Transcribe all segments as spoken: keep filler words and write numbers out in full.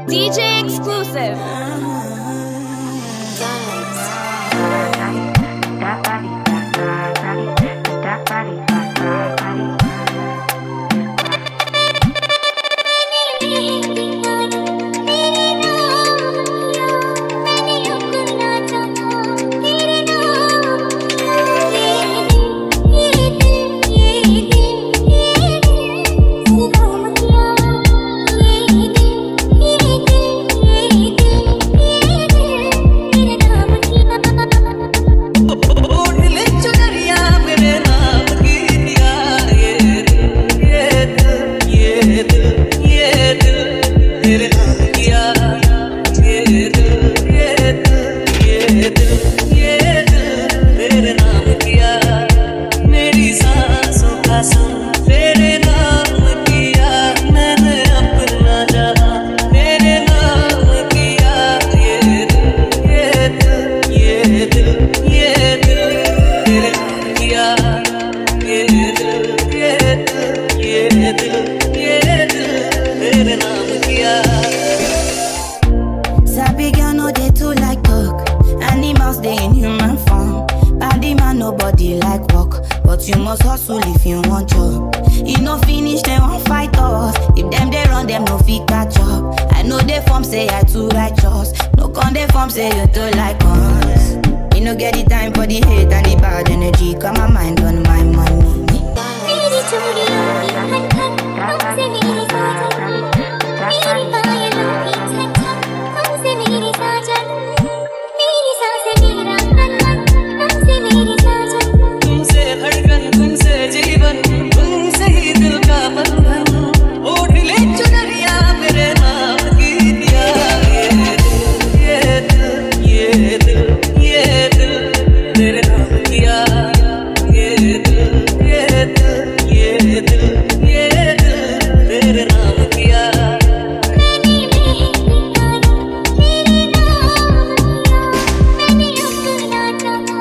D J exclusive. Sabi girl no dey too like talk. Animals dey in human form. Body man nobody like work, but you must hustle if you want job. You no finish dem wan fight us. If dem dey run dem no fit catch up. I know dey form say I too righteous. No con dey form say you too like us. Me no get the time for the hate and the bad energy. Got my mind on my money.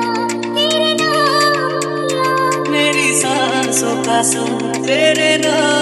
तेरे नाम